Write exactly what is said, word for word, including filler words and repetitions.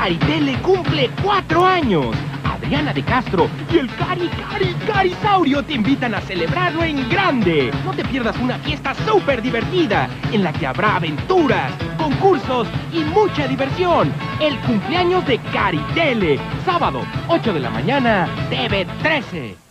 Caritele cumple cuatro años. Adriana de Castro y el Cari Cari Carisaurio te invitan a celebrarlo en grande. No te pierdas una fiesta súper divertida en la que habrá aventuras, concursos y mucha diversión. El cumpleaños de Caritele, sábado, ocho de la mañana, T V trece.